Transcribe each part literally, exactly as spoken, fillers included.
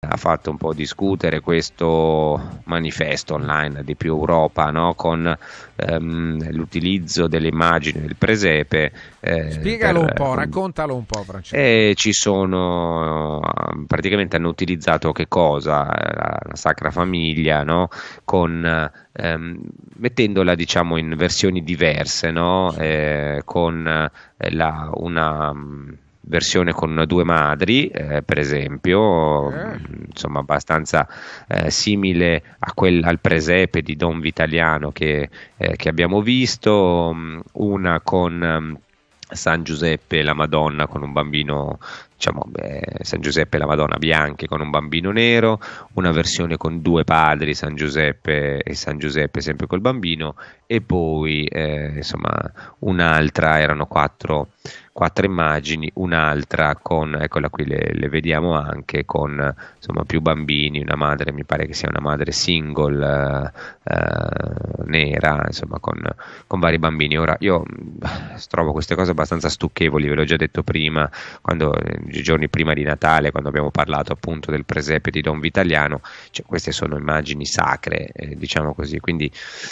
ha fatto un po' discutere questo manifesto online di Più Europa, no? Con ehm, l'utilizzo delle immagini del presepe. Eh, Spiegalo per, un po', con, raccontalo un po', Francesco. e ci sono, praticamente hanno utilizzato che cosa? La, la Sacra Famiglia, no? Con, ehm, mettendola diciamo in versioni diverse, no? Eh, con eh, la, una mh, versione con due madri, eh, per esempio, Eh? mh, insomma abbastanza eh, simile a quel, al presepe di Don Vitaliano che, eh, che abbiamo visto, mh, una con mh, San Giuseppe e la Madonna con un bambino, diciamo, beh, San Giuseppe e la Madonna bianchi con un bambino nero, una versione con due padri, San Giuseppe e San Giuseppe sempre col bambino, e poi eh, insomma un'altra, erano quattro, quattro immagini, un'altra con, eccola qui, le, le vediamo anche con insomma più bambini, una madre, mi pare che sia una madre single eh, eh, nera, insomma con, con vari bambini. Ora io mh, trovo queste cose abbastanza stucchevoli, ve l'ho già detto prima, quando, eh, i giorni prima di Natale, quando abbiamo parlato appunto del presepe di Don Vitaliano, cioè, queste sono immagini sacre, eh, diciamo così, quindi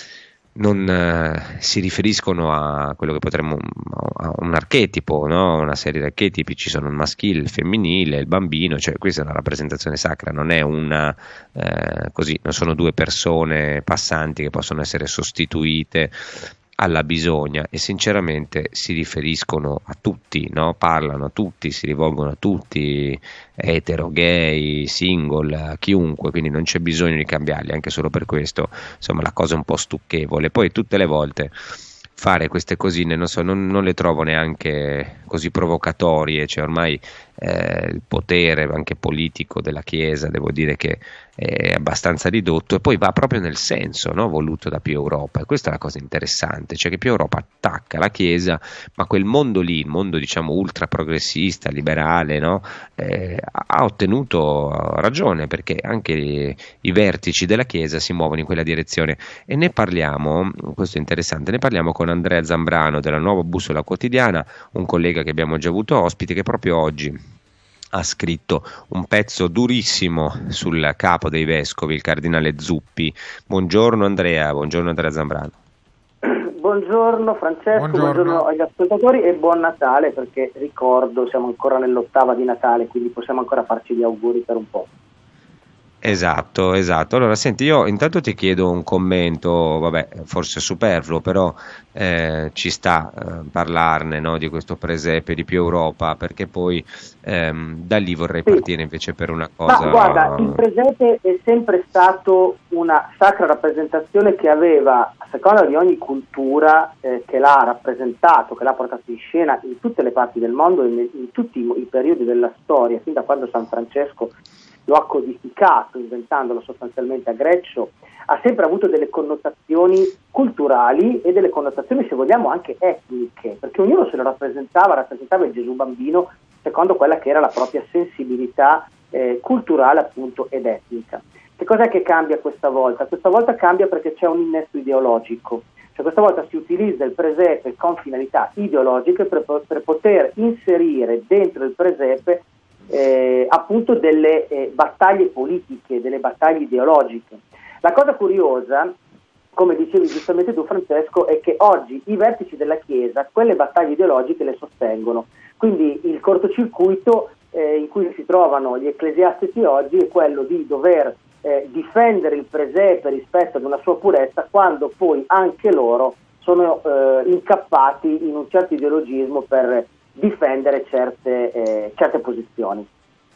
non eh, si riferiscono a quello che potremmo, a un archetipo, no? Una serie di archetipi, ci sono il maschile, il femminile, il bambino, cioè questa è una rappresentazione sacra, non è una eh, così, non sono due persone passanti che possono essere sostituite alla bisogna, e sinceramente si riferiscono a tutti, no? Parlano a tutti, si rivolgono a tutti, etero, gay, single, a chiunque, quindi non c'è bisogno di cambiarli, anche solo per questo, insomma, la cosa è un po' stucchevole. Poi tutte le volte fare queste cosine, non so, non, non le trovo neanche così provocatorie, cioè ormai eh, il potere anche politico della Chiesa, devo dire che è abbastanza ridotto, e poi va proprio nel senso, no, voluto da Più Europa, e questa è la cosa interessante, cioè che Più Europa attacca la Chiesa, ma quel mondo lì, il mondo diciamo ultra progressista, liberale, no, eh, ha ottenuto ragione, perché anche i, i vertici della Chiesa si muovono in quella direzione, e ne parliamo, questo è interessante, ne parliamo con Andrea Zambrano della Nuova Bussola Quotidiana, un collega che abbiamo già avuto ospite, che proprio oggi ha scritto un pezzo durissimo sul capo dei vescovi, il cardinale Zuppi. Buongiorno Andrea, buongiorno Andrea Zambrano. Buongiorno Francesco, buongiorno. buongiorno agli ascoltatori e buon Natale, perché ricordo siamo ancora nell'ottava di Natale, quindi possiamo ancora farci gli auguri per un po'. Esatto, esatto. Allora, senti, io intanto ti chiedo un commento, vabbè, forse superfluo, però eh, ci sta eh, parlarne, no, di questo presepe di Più Europa, perché poi ehm, da lì vorrei sì. partire invece per una cosa. Ma guarda, il presepe è sempre stato una sacra rappresentazione che aveva, a seconda di ogni cultura eh, che l'ha rappresentato, che l'ha portato in scena in tutte le parti del mondo, in, in tutti i, i periodi della storia, fin da quando San Francesco lo ha codificato, inventandolo sostanzialmente a Greccio, ha sempre avuto delle connotazioni culturali e delle connotazioni, se vogliamo, anche etniche, perché ognuno se lo rappresentava, rappresentava il Gesù bambino secondo quella che era la propria sensibilità eh, culturale, appunto, ed etnica. Che cos'è che cambia questa volta? Questa volta cambia perché c'è un innesto ideologico, cioè questa volta si utilizza il presepe con finalità ideologiche per, per poter inserire dentro il presepe Eh, appunto delle eh, battaglie politiche, delle battaglie ideologiche. La cosa curiosa, come dicevi giustamente tu Francesco, è che oggi i vertici della Chiesa quelle battaglie ideologiche le sostengono, quindi il cortocircuito eh, in cui si trovano gli ecclesiastici oggi è quello di dover eh, difendere il presepe rispetto ad una sua purezza, quando poi anche loro sono eh, incappati in un certo ideologismo per difendere certe, eh, certe posizioni.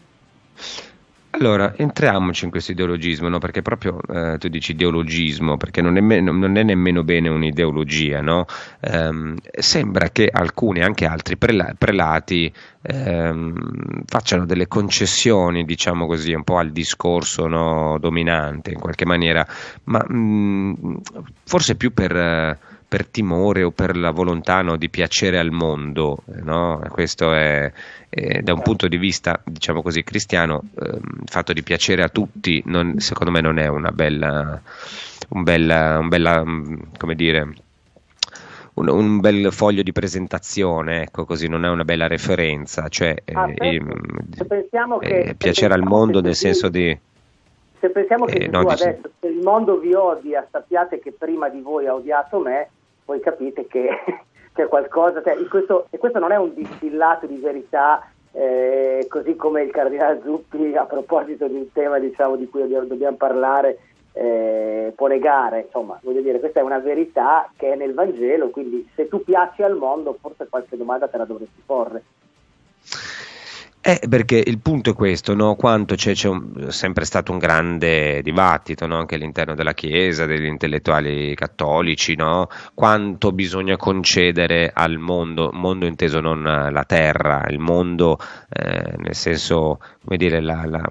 Allora, entriamoci in questo ideologismo, no? Perché proprio eh, tu dici ideologismo, perché non è, me- non è nemmeno bene un'ideologia, no? Ehm, sembra che alcuni, anche altri prela- prelati ehm, facciano delle concessioni, diciamo così, un po' al discorso, no, dominante in qualche maniera, ma mh, forse più per... Eh, per timore o per la volontà, no, di piacere al mondo, no? Questo è, è da un punto di vista, diciamo così, cristiano, eh, il fatto di piacere a tutti non, secondo me non è una bella un bella, un bella come dire un, un bel foglio di presentazione, ecco, così non è una bella referenza, cioè Ah, eh, eh, certo. Se pensiamo eh, che, se piacere al pensiamo che mondo se nel tu, senso di... se pensiamo che eh, se no, tu dice- adesso, se il mondo vi odia, sappiate che prima di voi ha odiato me, voi capite che c'è qualcosa, cioè, in questo, e questo non è un distillato di verità, eh, così come il cardinale Zuppi, a proposito di un tema, diciamo, di cui dobbiamo, dobbiamo parlare, eh, può negare. Insomma, voglio dire, questa è una verità che è nel Vangelo, quindi se tu piaci al mondo forse qualche domanda te la dovresti porre. Eh, perché il punto è questo, no? Quanto c'è, c'è un- sempre stato un grande dibattito, no? Anche all'interno della Chiesa, degli intellettuali cattolici, no? Quanto bisogna concedere al mondo, mondo inteso non la terra, il mondo, eh, nel senso, come dire, la- la-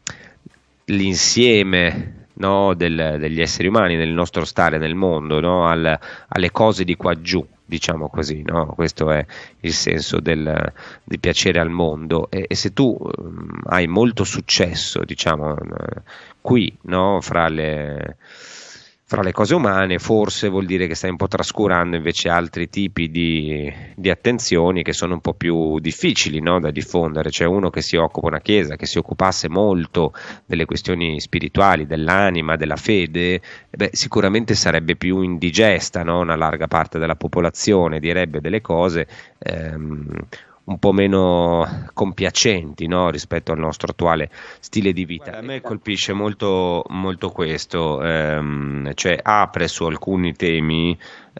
l'insieme, no? Del- degli esseri umani, nel nostro stare nel mondo, no? Al- alle cose di qua giù, diciamo così, no? Questo è il senso del, di piacere al mondo e, e se tu um, hai molto successo, diciamo, eh, qui, no? Fra le, fra le cose umane, forse vuol dire che stai un po' trascurando invece altri tipi di, di attenzioni che sono un po' più difficili, no? Da diffondere. C'è uno che si occupa, una chiesa che si occupasse molto delle questioni spirituali, dell'anima, della fede, eh beh, sicuramente sarebbe più indigesta, no? Una larga parte della popolazione direbbe delle cose ehm, un po' meno compiacenti, no? Rispetto al nostro attuale stile di vita. Guarda, a me colpisce molto, molto questo, ehm, cioè apre su alcuni temi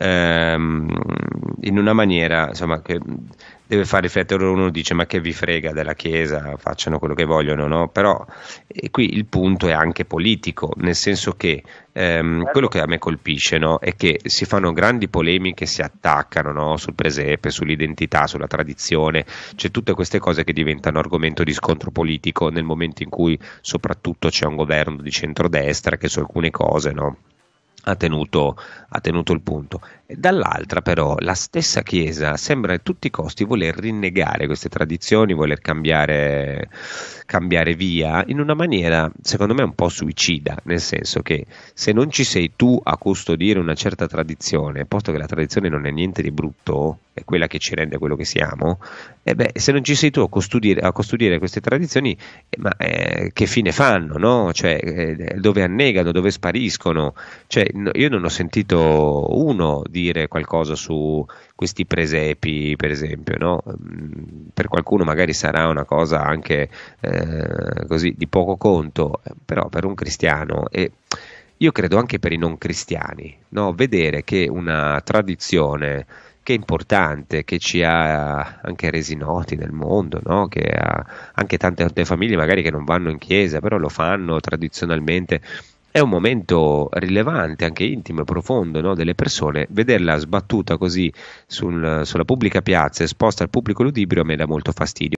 ehm, in una maniera, insomma, che deve far riflettere. Uno dice ma che vi frega della Chiesa, facciano quello che vogliono, no? Però e qui il punto è anche politico, nel senso che ehm, quello che a me colpisce, no, è che si fanno grandi polemiche, si attaccano, no, sul presepe, sull'identità, sulla tradizione, c'è tutte queste cose che diventano argomento di scontro politico nel momento in cui soprattutto c'è un governo di centrodestra che su alcune cose, no, ha tenuto, ha tenuto il punto. E dall'altra però la stessa Chiesa sembra a tutti i costi voler rinnegare queste tradizioni, voler cambiare, cambiare via in una maniera secondo me un po' suicida, nel senso che se non ci sei tu a custodire una certa tradizione, posto che la tradizione non è niente di brutto, è quella che ci rende quello che siamo, e beh, se non ci sei tu a custodire, a custodire queste tradizioni, eh, ma eh, che fine fanno, no? Cioè, eh, dove annegano, dove spariscono? Cioè, no, io non ho sentito uno dire qualcosa su questi presepi, per esempio, no? Mm, Per qualcuno magari sarà una cosa anche eh, così di poco conto, però per un cristiano e io credo anche per i non cristiani, no? Vedere che una tradizione che è importante, che ci ha anche resi noti nel mondo, no? Che ha anche tante, tante famiglie magari che non vanno in chiesa, però lo fanno tradizionalmente. È un momento rilevante, anche intimo e profondo, no? Delle persone, vederla sbattuta così sul- sulla pubblica piazza, esposta al pubblico ludibrio, a me dà molto fastidio.